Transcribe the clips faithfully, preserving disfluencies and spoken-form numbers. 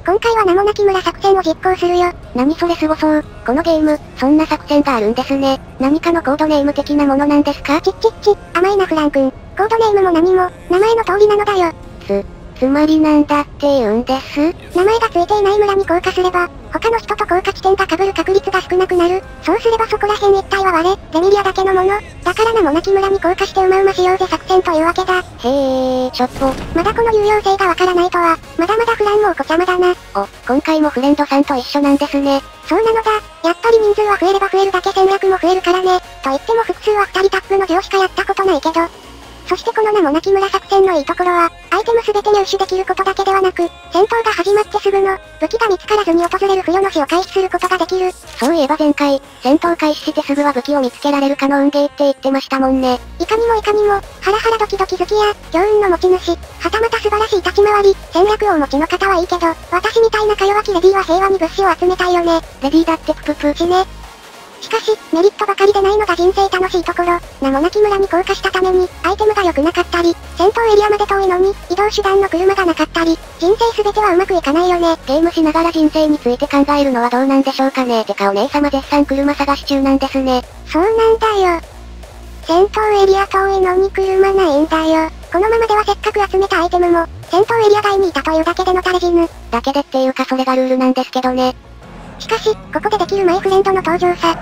今回は名もなき村作戦を実行するよ。 何それすごそう。このゲーム、そんな作戦があるんですね。何かのコードネーム的なものなんですか？ ちっちっち、甘いなフラン君。コードネームも何も、名前の通りなのだよ。 つ、つまりなんだって言うんです？ 名前がついていない村に降下すれば、他の人と降下地点が被る確率が少なくなる。そうすればそこら辺一帯は我、レミリアだけのもの。だから名もなき村に降下してうまうましようぜ作戦というわけだ。 へえ、ちょっと。 まだこの有用性がわからないとは、まだまだフランもお子ちゃまだな。 お、今回もフレンドさんと一緒なんですね。 そうなのだ。やっぱり人数は増えれば増えるだけ戦略も増えるからね。と言っても複数は二人タップの上しかやったことないけど。そしてこの名もなき村作戦のいいところは、アイテムすべて入手できることだけではなく、戦闘が始まってすぐの、武器が見つからずに訪れる不与の死を回避することができる。 そういえば前回、戦闘開始してすぐは武器を見つけられるかの運ゲーって言ってましたもんね。 いかにもいかにも、ハラハラドキドキ好きや、強運の持ち主、はたまた素晴らしい立ち回り、戦略をお持ちの方はいいけど、私みたいなか弱きレディーは平和に物資を集めたいよね。 レディーだってプププ。 しね。しかし、メリットばかりでないのが人生楽しいところ。名もなき村に降下したために、アイテムが良くなかったり、戦闘エリアまで遠いのに、移動手段の車がなかったり、人生すべてはうまくいかないよね。 ゲームしながら人生について考えるのはどうなんでしょうかね。てかお姉様絶賛車探し中なんですね。 そうなんだよ。戦闘エリア遠いのに車ないんだよ。このままではせっかく集めたアイテムも、戦闘エリア外にいたというだけでのたれ死ぬ。 だけでっていうかそれがルールなんですけどね。 しかし、ここでできるマイフレンドの登場さ。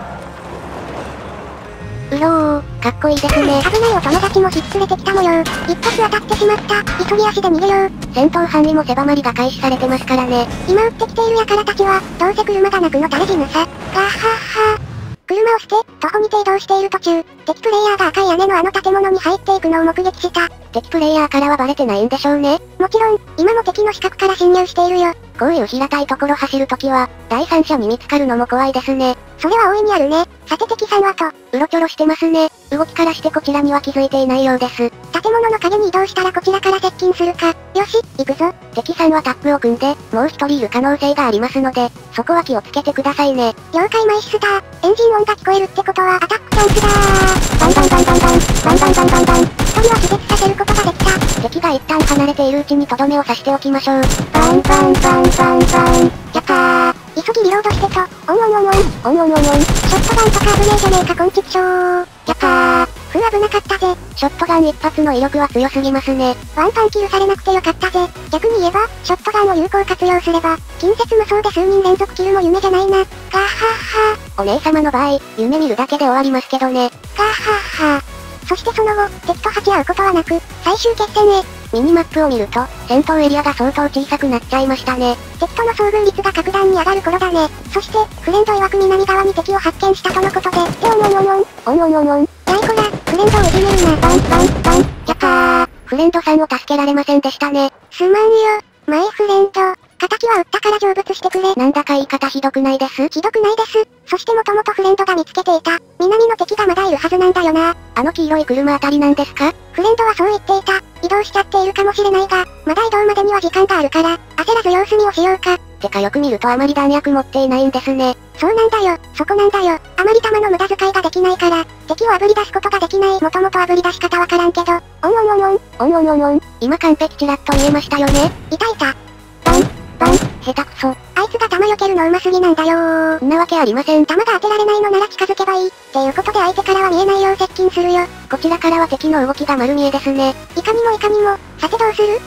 うろー、かっこいいですね。 危ないお友達もひっつれてきた模様。一発当たってしまった。急ぎ足で逃げよう。 戦闘範囲も狭まりが開始されてますからね。 今撃ってきている輩たちは、どうせ車がなくのたれ死ぬさ。ガッハッハー。車を捨て、徒歩にて移動している途中、敵プレイヤーが赤い屋根のあの建物に入っていくのを目撃した。 敵プレイヤーからはバレてないんでしょうね。 もちろん、今も敵の死角から侵入しているよ。 こういう平たいところ走るときは、第三者に見つかるのも怖いですね。 それは大いにあるね。さて敵さんはと、 うろちょろしてますね。動きからしてこちらには気づいていないようです。 建物の影に移動したらこちらから接近するか。よし、行くぞ。 敵さんはタッグを組んで、もう一人いる可能性がありますので、そこは気をつけてくださいね。 了解マイシスター。エンジン音が聞こえるってことはアタックチャンスだー。バンバンバンバンバン。バンバンバンバンバン。一人は気絶させることができた。 敵が一旦離れているうちにとどめを刺しておきましょう。 バンバンバンバンバン。やったー。急ぎリロードしてと、オンオンオンオン。オンオンオンオン。ショットガンとか危ねえじゃねえかこんちくしょー。やったー。ふう危なかったぜ。 ショットガン一発の威力は強すぎますね。 ワンパンキルされなくてよかったぜ。逆に言えば、ショットガンを有効活用すれば、近接無双で数人連続キルも夢じゃないな。ガッハッハー。お姉様の場合、夢見るだけで終わりますけどね。 ガッハッハー。そしてその後、敵と鉢合うことはなく、最終決戦へ。 ミニマップを見ると、戦闘エリアが相当小さくなっちゃいましたね。 敵との遭遇率が格段に上がる頃だね。そして、フレンド曰く南側に敵を発見したとのことで、でオンオンオンオン。 オンオンオンオン。 やいこら、フレンドをいじめるな。バンバンバン。やったー。 フレンドさんを助けられませんでしたね。 すまんよ、マイフレンド。敵は撃ったから成仏してくれ。 なんだか言い方ひどくないです？ ひどくないです。そしてもともとフレンドが見つけていた、南の敵がまだいるはずなんだよな。 あの黄色い車あたりなんですか？ フレンドはそう言っていた。移動しちゃっているかもしれないが、まだ移動までには時間があるから、焦らず様子見をしようか。 てかよく見るとあまり弾薬持っていないんですね。 そうなんだよ、そこなんだよ。あまり弾の無駄遣いができないから、敵を炙り出すことができない。もともと炙り出し方わからんけど、オンオンオンオン。 オンオンオンオン。今完璧チラッと見えましたよね。 いたいた。バン、バン。 下手くそ。 あいつが弾避けるの上手すぎなんだよー。 んなわけありません。 弾が当てられないのなら近づけばいい。っていうことで相手からは見えないよう接近するよ。 こちらからは敵の動きが丸見えですね。 いかにもいかにも。さてどうする？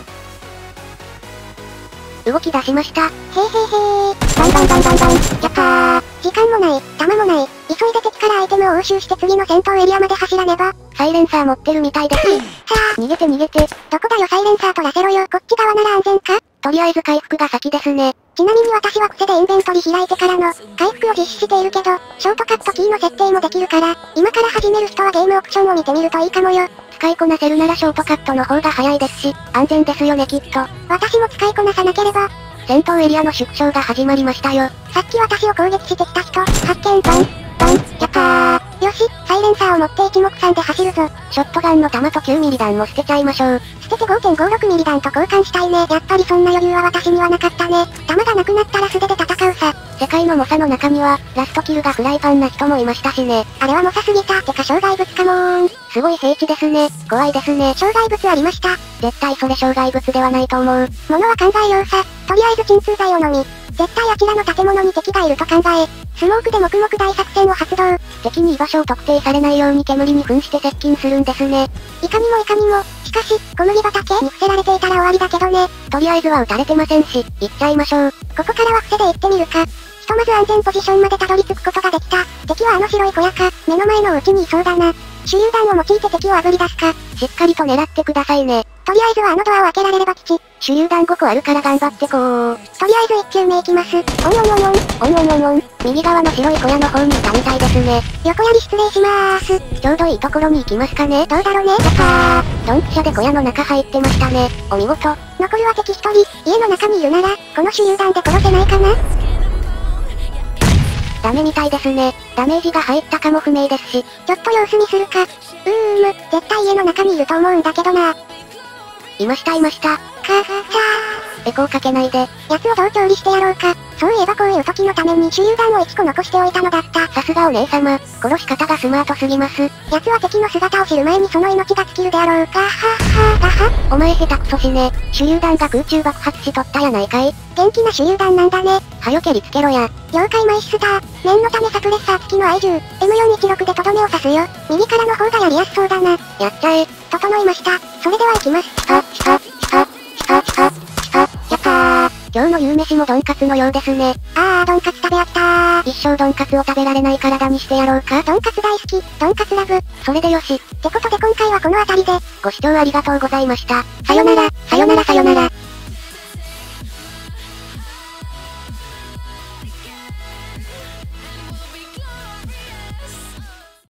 動き出しました。へーへーへー。バンバンバンバンバン。やったー。時間もない、弾もない。急いで敵からアイテムを押収して次の戦闘エリアまで走らねば。 サイレンサー持ってるみたいです。さあ、逃げて逃げて。 どこだよサイレンサー取らせろよ。こっち側なら安全か？ とりあえず回復が先ですね。 ちなみに私は癖でインベントリ開いてからの、回復を実施しているけど、ショートカットキーの設定もできるから、今から始める人はゲームオプションを見てみるといいかもよ。 使いこなせるならショートカットの方が早いですし、安全ですよねきっと。 私も使いこなさなければ。 戦闘エリアの縮小が始まりましたよ。 さっき私を攻撃してきた人、発見バン、バン、やったー。よし、サイレンサーを持って一目散で走るぞ。 ショットガンの弾ときゅうミリ弾も捨てちゃいましょう。 捨てて ごてんごろくミリ弾と交換したいね。やっぱりそんな余裕は私にはなかったね。弾がなくなったら素手で戦うさ。 世界の猛者の中には、ラストキルがフライパンな人もいましたしね。 あれは猛者すぎた。てか障害物かもーん。 すごい平地ですね。怖いですね。 障害物ありました。 絶対それ障害物ではないと思う。 物は考えようさ。 とりあえず鎮痛剤を飲み、絶対あちらの建物に敵がいると考え、スモークで黙々大作戦を発動。 敵に居場所を特定されないように煙に扮して接近するんですね。 いかにもいかにも、しかし、小麦畑に伏せられていたら終わりだけどね。 とりあえずは撃たれてませんし、行っちゃいましょう。 ここからは伏せで行ってみるか。ひとまず安全ポジションまでたどり着くことができた。敵はあの白い小屋か、目の前のうちにいそうだな。手榴弾を用いて敵を炙り出すか。 しっかりと狙ってくださいね。 とりあえずはあのドアを開けられれば吉。 手榴弾ごこあるから頑張ってこう。 とりあえずいっきゅうめいきます。オンオンオンオン。 オンオンオンオン。右側の白い小屋の方にいたみたいですね。 横やり失礼しまーす。 ちょうどいいところに行きますかね。 どうだろうね。 やったー。ドンピシャで小屋の中入ってましたね。お見事。 残るは敵一人。家の中にいるなら、この手榴弾で殺せないかな。 ダメみたいですね。ダメージが入ったかも不明ですし。 ちょっと様子見するか。うーむ、絶対家の中にいると思うんだけどな。 いましたいました。 かーさー。エコーかけないで。 奴をどう調理してやろうか。そういえばこういう時のために手榴弾をいっこ残しておいたのだった。 さすがお姉様、殺し方がスマートすぎます。 奴は敵の姿を知る前にその命が尽きるであろうか。はっはーがは。 お前下手くそしね。手榴弾が空中爆発しとったやないかい。 元気な手榴弾なんだね。 はよ蹴りつけろや。 了解マイシスター。念のためサプレッサー付きの愛銃、エムよんいちろく でとどめを刺すよ。右からの方がやりやすそうだな。 やっちゃえ。 整いました。それでは行きます。 チカチカチカチカチカチカ。やったー。今日の夕飯もドンカツのようですね。 あー、ドンカツ食べ飽きたー。 一生ドンカツを食べられない体にしてやろうか。 ドンカツ大好き、ドンカツラブ。 それでよし。 ってことで今回はこの辺りで、 ご視聴ありがとうございました。 さよなら、さよならさよなら。